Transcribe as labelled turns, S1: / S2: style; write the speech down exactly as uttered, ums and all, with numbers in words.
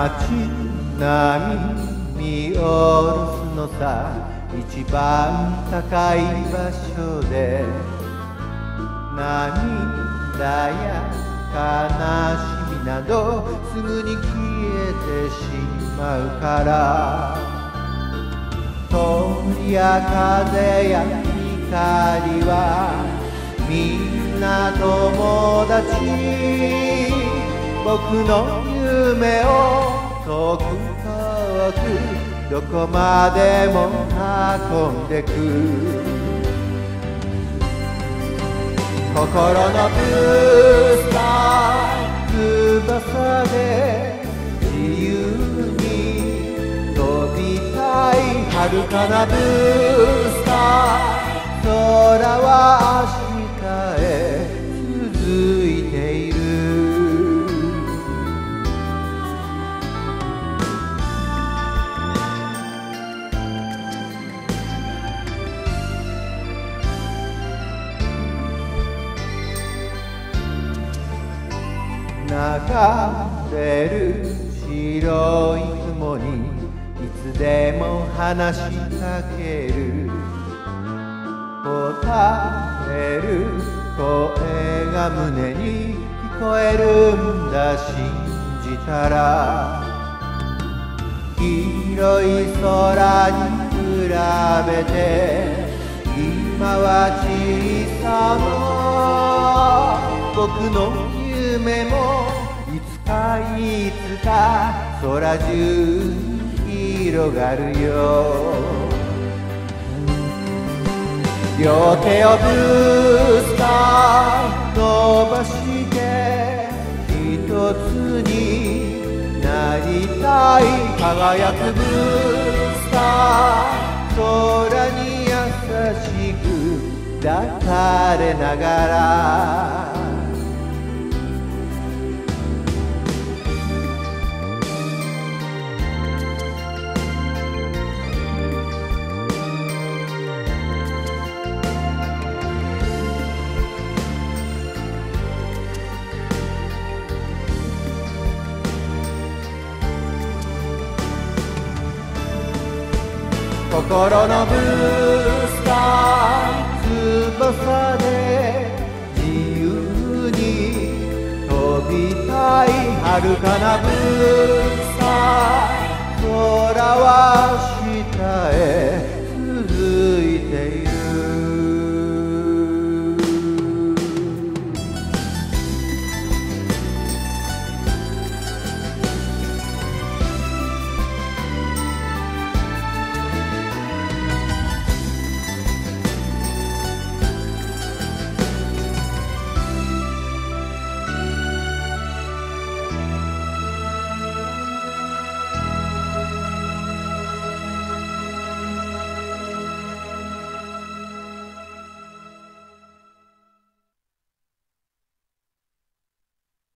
S1: 街並み見下ろすのさ、一番高い場所で涙や悲しみなどすぐに消えてしまうから、鳥や風や光はみんな友達、僕の夢を遠く遠くどこまでも運んでく。心のブースター翼で自由に飛びたい遥かなブースター、空は明日へ続いている。流れる白い雲にいつでも話しかける、答える声が胸に聞こえるんだ、信じたら。広い空に比べて今は小さな僕の夢もいつかいつか空中に広がるよ。両手をブースター伸ばして一つになりたい、輝くブースター、空に優しく抱かれながら。心のブースター翼で自由に飛びたい遥かなブースター、